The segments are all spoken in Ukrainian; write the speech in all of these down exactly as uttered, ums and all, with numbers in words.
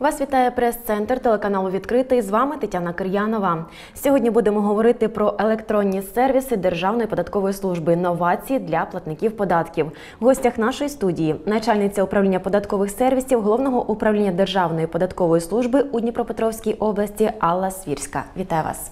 Вас вітає прес-центр телеканалу «Відкритий». З вами Тетяна Кир'янова. Сьогодні будемо говорити про електронні сервіси Державної податкової служби, новації для платників податків. В гостях нашої студії начальниця управління податкових сервісів Головного управління Державної податкової служби у Дніпропетровській області Алла Свірська. Вітаю вас.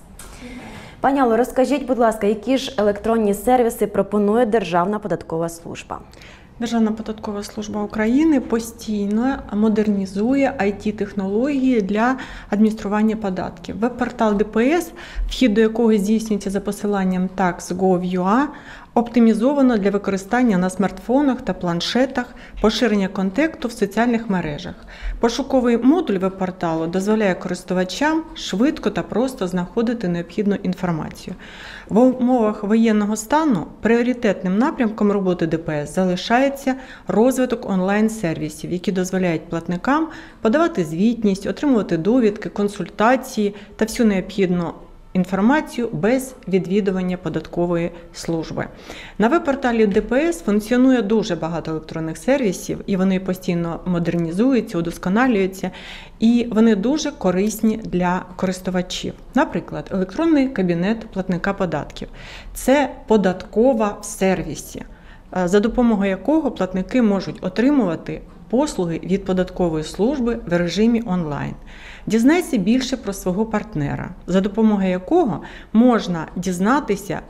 Пані Алло, розкажіть, будь ласка, які ж електронні сервіси пропонує Державна податкова служба? Державна податкова служба України постійно модернізує ай ті-технології для адміністрування податків. Веб-портал Ді Пі Ес, вхід до якого здійснюється за посиланням такс крапка гов крапка ю а, оптимізовано для використання на смартфонах та планшетах, поширення контенту в соціальних мережах. Пошуковий модуль веб-порталу дозволяє користувачам швидко та просто знаходити необхідну інформацію. В умовах воєнного стану пріоритетним напрямком роботи Ді Пі Ес залишається розвиток онлайн-сервісів, які дозволяють платникам подавати звітність, отримувати довідки, консультації та всю необхідну інформацію без відвідування податкової служби. На веб-порталі Ді Пі Ес функціонує дуже багато електронних сервісів, і вони постійно модернізуються, удосконалюються, і вони дуже корисні для користувачів. Наприклад, електронний кабінет платника податків – це податкова в сервісі, за допомогою якого платники можуть отримувати послуги від податкової служби в режимі онлайн. Дізнайся більше про свого партнера, за допомогою якого можна дізнатися,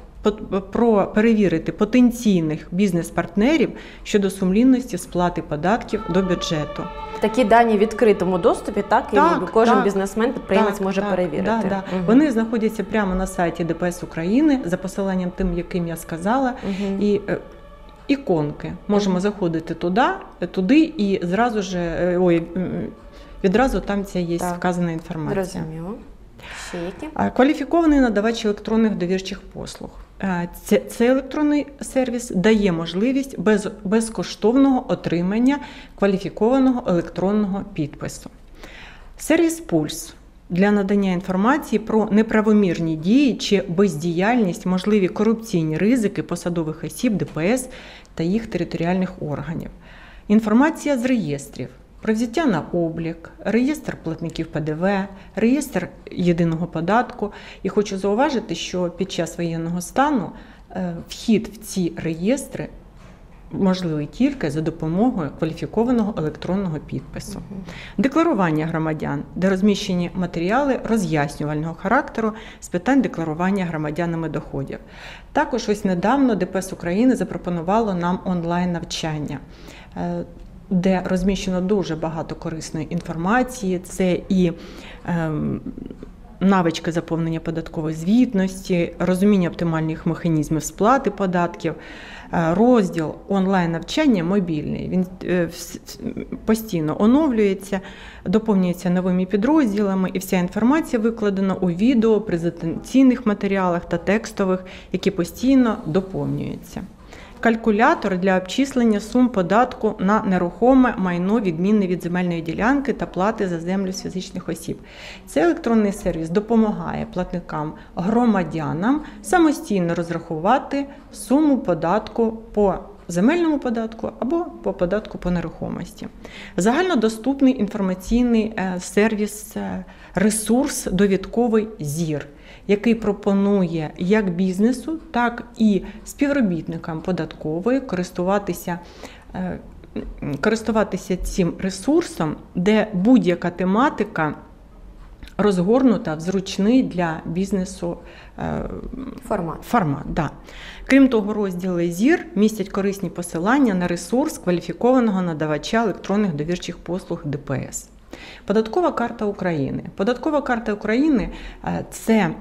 про перевірити потенційних бізнес-партнерів щодо сумлінності сплати податків до бюджету. Такі дані в відкритому доступі, так? Так, і кожен так, бізнесмен, підприємець так, може так, перевірити. Да, да. Угу. Вони знаходяться прямо на сайті Ді Пі Ес України, за посиланням тим, яким я сказала. Угу. І іконки. Можемо угу. заходити туди, туди і зразу ж, ой, відразу там ця є так. вказана інформація. Зрозуміло. Ще які? Кваліфікований надавач електронних довірчих послуг. Цей електронний сервіс дає можливість без, безкоштовного отримання кваліфікованого електронного підпису. Сервіс «Пульс» для надання інформації про неправомірні дії чи бездіяльність, можливі корупційні ризики посадових осіб Ді Пі Ес та їх територіальних органів. Інформація з реєстрів. Про взяття на облік, реєстр платників Пе Де Ве, реєстр єдиного податку. І хочу зауважити, що під час воєнного стану вхід в ці реєстри можливий тільки за допомогою кваліфікованого електронного підпису. Угу. Декларування громадян, де розміщені матеріали роз'яснювального характеру з питань декларування громадянами доходів. Також ось недавно Ді Пі Ес України запропонувало нам онлайн-навчання, де розміщено дуже багато корисної інформації. Це і е, навички заповнення податкової звітності, розуміння оптимальних механізмів сплати податків, е, розділ онлайн-навчання мобільний. Він е, постійно оновлюється, доповнюється новими підрозділами, і вся інформація викладена у відео, презентаційних матеріалах та текстових, які постійно доповнюються. Калькулятор для обчислення сум податку на нерухоме майно, відмінне від земельної ділянки та плати за землю з фізичних осіб. Цей електронний сервіс допомагає платникам-громадянам самостійно розрахувати суму податку по земельному податку або по податку по нерухомості. Загальнодоступний інформаційний сервіс, ресурс довідковий «Зір», який пропонує як бізнесу, так і співробітникам податкової користуватися, користуватися цим ресурсом, де будь-яка тематика розгорнута в зручний для бізнесу формат. формат да. Крім того, розділи «Зір» містять корисні посилання на ресурс кваліфікованого надавача електронних довірчих послуг Ді Пі Ес. Податкова карта України. Податкова карта України – це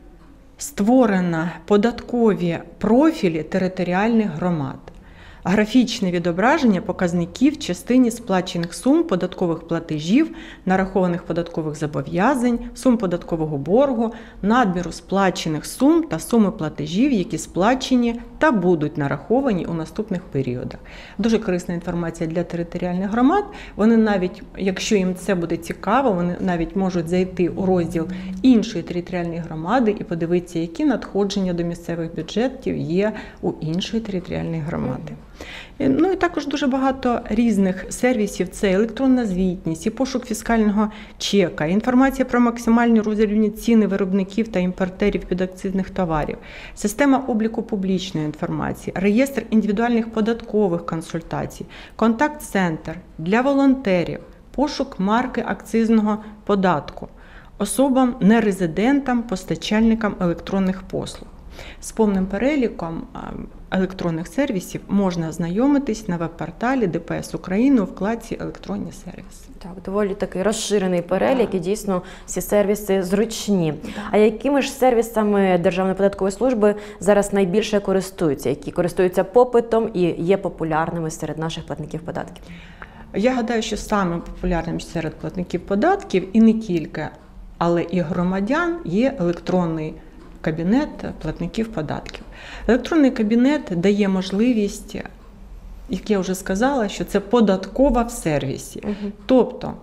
створена податкові профілі територіальних громад. Графічне відображення показників в частині сплачених сум податкових платежів, нарахованих податкових зобов'язань, сум податкового боргу, надміру сплачених сум та суми платежів, які сплачені та будуть нараховані у наступних періодах. Дуже корисна інформація для територіальних громад. Вони навіть, якщо їм це буде цікаво, вони навіть можуть зайти у розділ іншої територіальної громади і подивитися, які надходження до місцевих бюджетів є у іншої територіальної громади. Ну і також дуже багато різних сервісів. Це електронна звітність, і пошук фіскального чека, інформація про максимальні роздрібні ціни виробників та імпортерів підакцизних товарів, система обліку публічної інформації, реєстр індивідуальних податкових консультацій, контакт-центр для волонтерів, пошук марки акцизного податку, особам нерезидентам, постачальникам електронних послуг. З повним переліком електронних сервісів можна ознайомитись на веб-порталі Д П С України у вкладці «Електронні сервіси». Так, доволі такий розширений перелік, і дійсно всі сервіси зручні. Да. А якими ж сервісами Державної податкової служби зараз найбільше користуються, які користуються попитом і є популярними серед наших платників податків? Я гадаю, що саме популярним серед платників податків і не тільки, але і громадян є електронний кабінет платників податків. Електронний кабінет дає можливість, як я вже сказала, що це податкова в сервісі. Угу. Тобто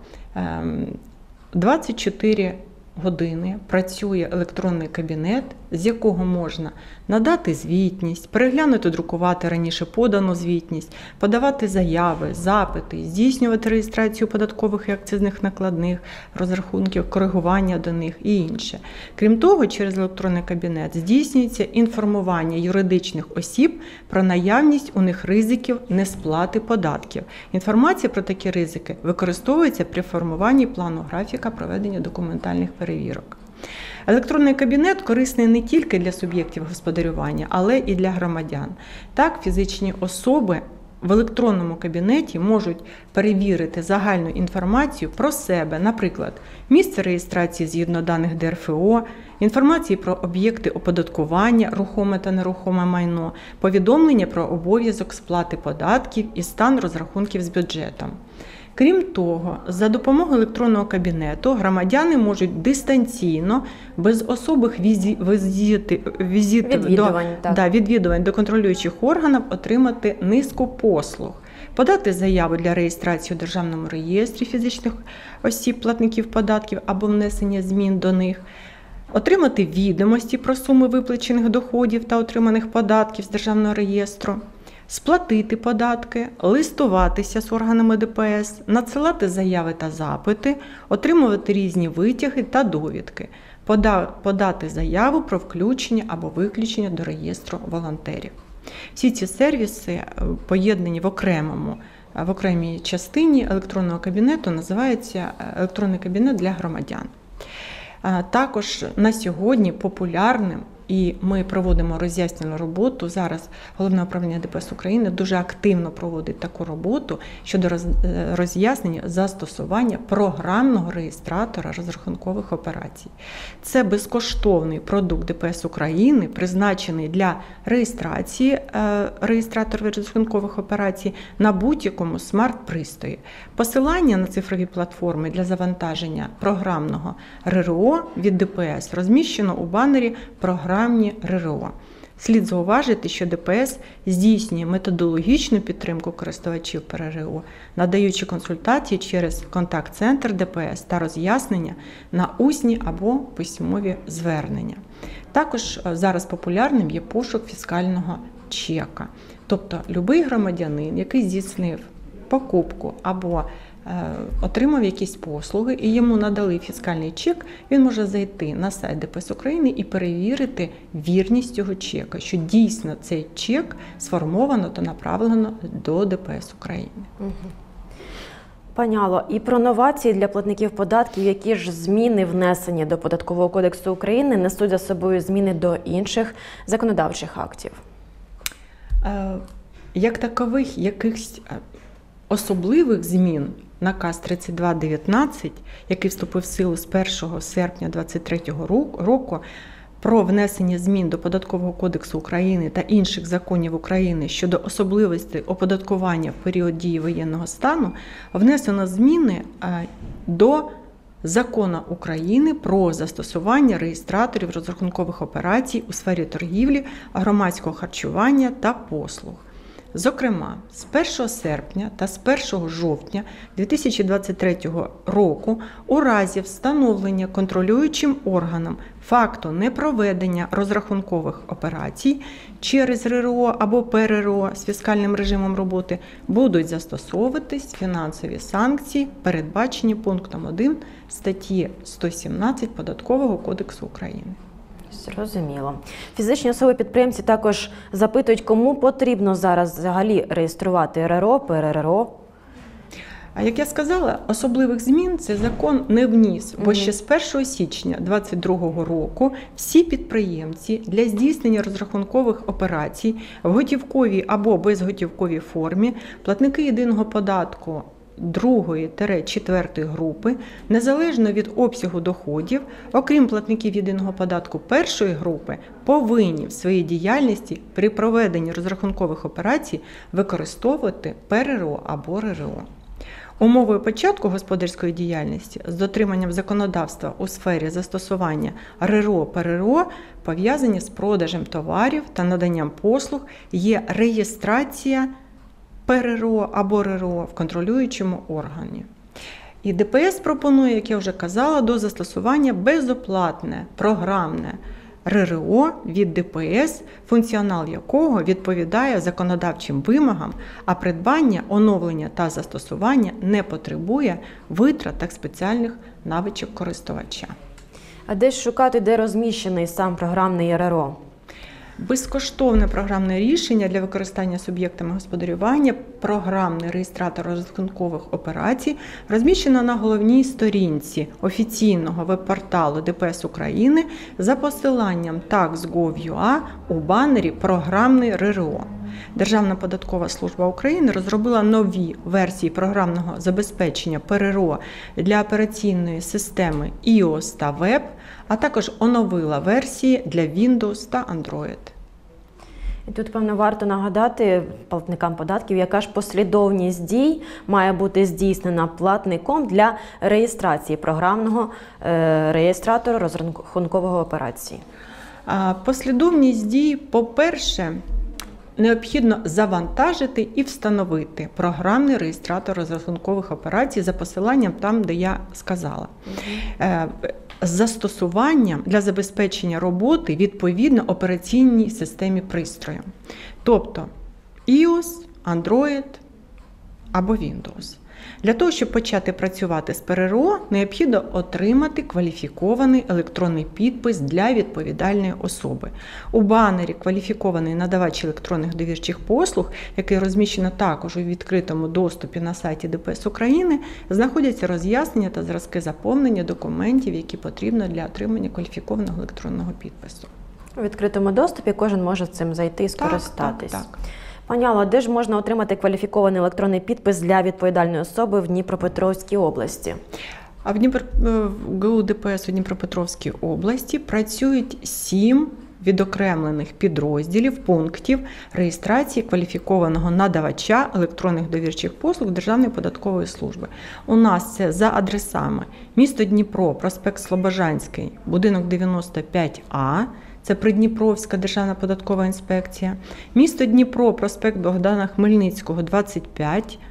двадцять чотири години працює електронний кабінет, з якого можна надати звітність, переглянути, друкувати раніше подану звітність, подавати заяви, запити, здійснювати реєстрацію податкових і акцизних накладних, розрахунків, коригування до них і інше. Крім того, через електронний кабінет здійснюється інформування юридичних осіб про наявність у них ризиків несплати податків. Інформація про такі ризики використовується при формуванні плану графіка проведення документальних перевірок. Електронний кабінет корисний не тільки для суб'єктів господарювання, але і для громадян. Так, фізичні особи в електронному кабінеті можуть перевірити загальну інформацію про себе, наприклад, місце реєстрації згідно даних Д Р Ф О, інформації про об'єкти оподаткування, рухоме та нерухоме майно, повідомлення про обов'язок сплати податків і стан розрахунків з бюджетом. Крім того, за допомогою електронного кабінету громадяни можуть дистанційно, без особих візі, візити, візитів відвідувань, до, да, відвідувань до контролюючих органів отримати низку послуг. Подати заяву для реєстрації у Державному реєстрі фізичних осіб платників податків або внесення змін до них, отримати відомості про суми виплачених доходів та отриманих податків з Державного реєстру, сплатити податки, листуватися з органами Д П С, надсилати заяви та запити, отримувати різні витяги та довідки, подати заяву про включення або виключення до реєстру волонтерів. Всі ці сервіси поєднані в окремому, в окремій частині електронного кабінету, називається електронний кабінет для громадян. Також на сьогодні популярним, і ми проводимо роз'яснювальну роботу. Зараз Головне управління Д П С України дуже активно проводить таку роботу щодо роз'яснення застосування програмного реєстратора розрахункових операцій. Це безкоштовний продукт Д П С України, призначений для реєстрації реєстратора розрахункових операцій на будь-якому смарт-пристрої. Посилання на цифрові платформи для завантаження програмного Р Р О від Д П С розміщено у банері «Програмні Р Р О». Слід зауважити, що Д П С здійснює методологічну підтримку користувачів Р Р О, надаючи консультації через контакт-центр Д П С та роз'яснення на усні або письмові звернення. Також зараз популярним є пошук фіскального чека. Тобто будь-який громадянин, який здійснив покупку або отримав якісь послуги і йому надали фіскальний чек, він може зайти на сайт Д П С України і перевірити вірність цього чека, що дійсно цей чек сформовано та направлено до Д П С України. Угу. Пані Алло, і про новації для платників податків, які ж зміни внесені до Податкового кодексу України несуть за собою зміни до інших законодавчих актів? Як такових якихось особливих змін наказ тридцять два дев'ятнадцять, який вступив в силу з першого серпня двадцять третього року, про внесення змін до Податкового кодексу України та інших законів України щодо особливостей оподаткування в період дії воєнного стану, внесено зміни до Закону України про застосування реєстраторів розрахункових операцій у сфері торгівлі, громадського харчування та послуг. Зокрема, з першого серпня та з першого жовтня дві тисячі двадцять третього року у разі встановлення контролюючим органом факту непроведення розрахункових операцій через РРО або ПРРО з фіскальним режимом роботи будуть застосовуватись фінансові санкції, передбачені пунктом один статті сто сімнадцять Податкового кодексу України. Зрозуміло. Фізичні особи-підприємці також запитують, кому потрібно зараз взагалі реєструвати РРО, ПРРО. А як я сказала, особливих змін цей закон не вніс, бо ще з першого січня двадцять другого року всі підприємці для здійснення розрахункових операцій в готівковій або безготівковій формі, платники єдиного податку другої-четвертої групи, незалежно від обсягу доходів, окрім платників єдиного податку першої групи, повинні в своїй діяльності при проведенні розрахункових операцій використовувати ПРРО або РРО. Умовою початку господарської діяльності з дотриманням законодавства у сфері застосування РРО, ПРРО, пов'язані з продажем товарів та наданням послуг, є реєстрація ПРРО або РРО в контролюючому органі. І ДПС пропонує, як я вже казала, до застосування безоплатне програмне РРО від ДПС, функціонал якого відповідає законодавчим вимогам, а придбання, оновлення та застосування не потребує витрат та спеціальних навичок користувача. А де ж шукати, де розміщений сам програмний РРО? Безкоштовне програмне рішення для використання суб'єктами господарювання, програмний реєстратор розрахункових операцій, розміщено на головній сторінці офіційного веб-порталу ДПС України за посиланням такс крапка гов крапка ю а у банері «Програмний РРО». Державна податкова служба України розробила нові версії програмного забезпечення ПРРО для операційної системи iOS та Web, а також оновила версії для Windows та Android. І тут, певно, варто нагадати платникам податків, яка ж послідовність дій має бути здійснена платником для реєстрації програмного е, реєстратора розрахункової операції. Послідовність дій, по-перше, необхідно завантажити і встановити програмний реєстратор розрахункових операцій за посиланням там, де я сказала. Mm-hmm. З застосуванням для забезпечення роботи відповідно операційній системі пристрою. Тобто iOS, Android або Windows. Для того, щоб почати працювати з ПРРО, необхідно отримати кваліфікований електронний підпис для відповідальної особи. У банері «Кваліфікований надавач електронних довірчих послуг», який розміщено також у відкритому доступі на сайті ДПС України, знаходяться роз'яснення та зразки заповнення документів, які потрібно для отримання кваліфікованого електронного підпису. У відкритому доступі кожен може цим зайти і скористатись. Так, так, так. Пані Алло, де ж можна отримати кваліфікований електронний підпис для відповідальної особи в Дніпропетровській області? А в Дніпро... в ГУ ДПС у Дніпропетровській області працюють сім відокремлених підрозділів, пунктів реєстрації кваліфікованого надавача електронних довірчих послуг Державної податкової служби. У нас це за адресами: місто Дніпро, проспект Слобожанський, будинок дев'яносто п'ять А, це Придніпровська Державна податкова інспекція, місто Дніпро, проспект Богдана Хмельницького, двадцять п'ять,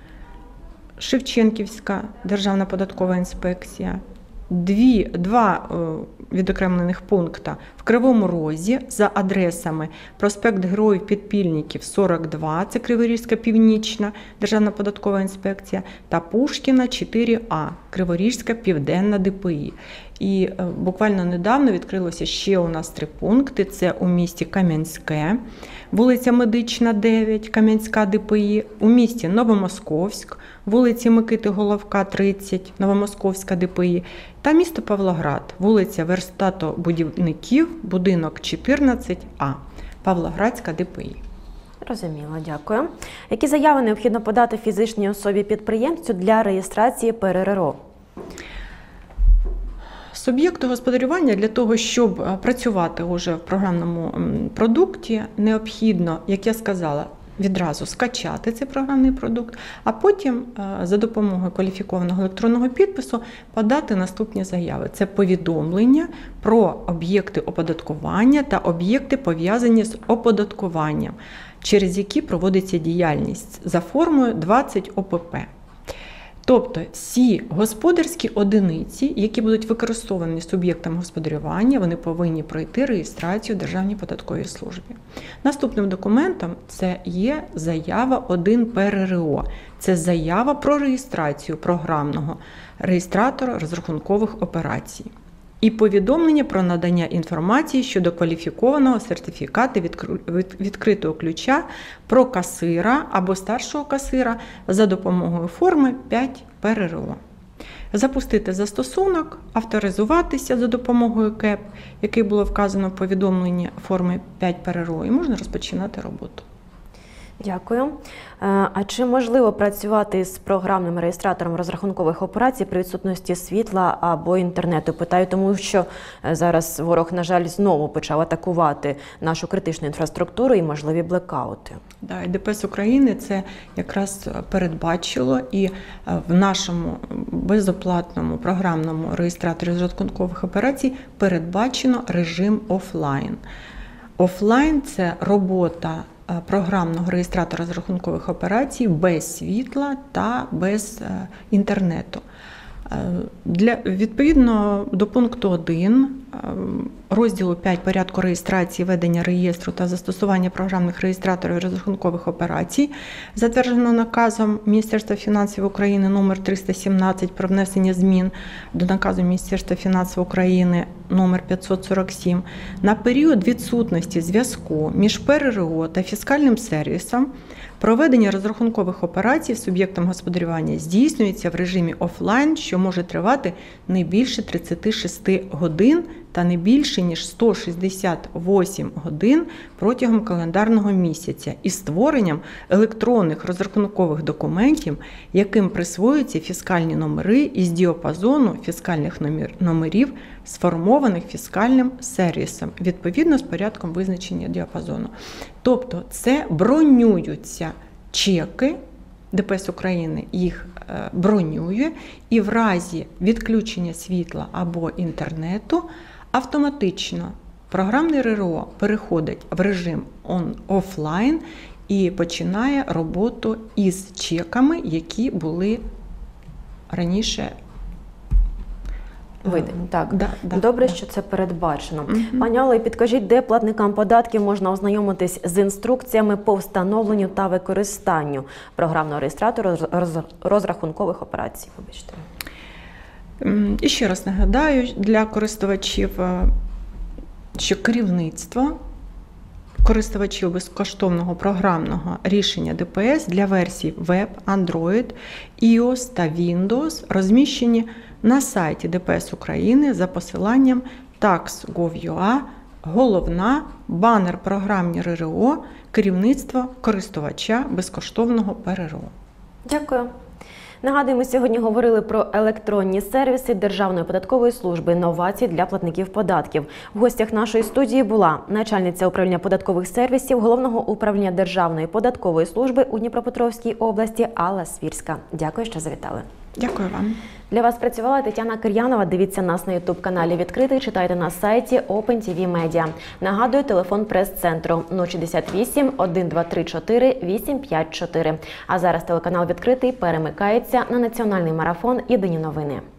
Шевченківська Державна податкова інспекція, Дві, два е, відокремлених пункта в Кривому Розі за адресами проспект Героїв-Підпільників, сорок два, це Криворізька Північна Державна податкова інспекція, та Пушкіна, чотири А, Криворізька Південна ДПІ. І е, буквально недавно відкрилося ще у нас три пункти. Це у місті Кам'янське, вулиця Медична, дев'ять, Кам'янська ДПІ, у місті Новомосковськ, вулиці Микити Головка, тридцять, Новомосковська ДПІ, та місто Павлоград, вулиця Верстатобудівників, будинок чотирнадцять А, Павлоградська ДПІ. Розуміло, дякую. Які заяви необхідно подати фізичній особі-підприємцю для реєстрації ПРРО? Суб'єкту господарювання для того, щоб працювати уже в програмному продукті, необхідно, як я сказала, відразу скачати цей програмний продукт, а потім за допомогою кваліфікованого електронного підпису подати наступні заяви. Це повідомлення про об'єкти оподаткування та об'єкти, пов'язані з оподаткуванням. через які проводиться діяльність за формою двадцять О П П. Тобто всі господарські одиниці, які будуть використовані суб'єктом господарювання, вони повинні пройти реєстрацію в Державній податковій службі. Наступним документом це є заява один П Р Р О. Це заява про реєстрацію програмного реєстратора розрахункових операцій. І повідомлення про надання інформації щодо кваліфікованого сертифікату відкритого ключа про касира або старшого касира за допомогою форми п'ять П Р Р О. Запустити застосунок, авторизуватися за допомогою К Е П, який було вказано в повідомленні форми п'ять П Р Р О, і можна розпочинати роботу. Дякую. А чи можливо працювати з програмним реєстратором розрахункових операцій при відсутності світла або інтернету? Питаю, тому що зараз ворог, на жаль, знову почав атакувати нашу критичну інфраструктуру і можливі блекаути. Да, і Д П С України це якраз передбачило, і в нашому безоплатному програмному реєстраторі розрахункових операцій передбачено режим офлайн. Офлайн – це робота програмного реєстратора розрахункових операцій без світла та без інтернету. Для, відповідно до пункту один розділу п'ять порядку реєстрації, ведення реєстру та застосування програмних реєстраторів розрахункових операцій, затверджено наказом Міністерства фінансів України номер триста сімнадцять про внесення змін до наказу Міністерства фінансів України номер п'ятсот сорок сім, на період відсутності зв'язку між П Р Р О та фіскальним сервісом проведення розрахункових операцій суб'єктом господарювання здійснюється в режимі офлайн, що може тривати не більше тридцяти шести годин та не більше, ніж сто шістдесят вісім годин протягом календарного місяця із створенням електронних розрахункових документів, яким присвоюються фіскальні номери із діапазону фіскальних номерів, сформованих фіскальним сервісом, відповідно з порядком визначення діапазону. Тобто це бронюються чеки, Д П С України їх бронює, і в разі відключення світла або інтернету автоматично програмний Р Р О переходить в режим офлайн і починає роботу із чеками, які були раніше видані. Так, да, да, добре, да. що це передбачено. Угу. Пані Алло, підкажіть, де платникам податків можна ознайомитись з інструкціями по встановленню та використанню програмного реєстратора розрахункових операцій? Вибачте. І ще раз нагадаю для користувачів, що керівництво користувачів безкоштовного програмного рішення Д П С для версій Веб, Android, iOS та Windows розміщені на сайті Д П С України за посиланням такс крапка гов крапка ю а, головна, банер програмні Р Р О, керівництво користувача безкоштовного П Р Р О. Дякую. Нагадуємо, сьогодні говорили про електронні сервіси Державної податкової служби, новації для платників податків. В гостях нашої студії була начальниця управління податкових сервісів Головного управління Державної податкової служби у Дніпропетровській області Алла Свірська. Дякую, що завітали. Дякую вам. Для вас працювала Тетяна Кир'янова. Дивіться нас на ютуб-каналі «Відкритий», читайте на сайті Open Ті Ві Media. Нагадую, телефон прес-центру нуль шістдесят вісім, один два три чотири, вісім п'ять чотири. А зараз телеканал «Відкритий» перемикається на національний марафон «Єдині новини».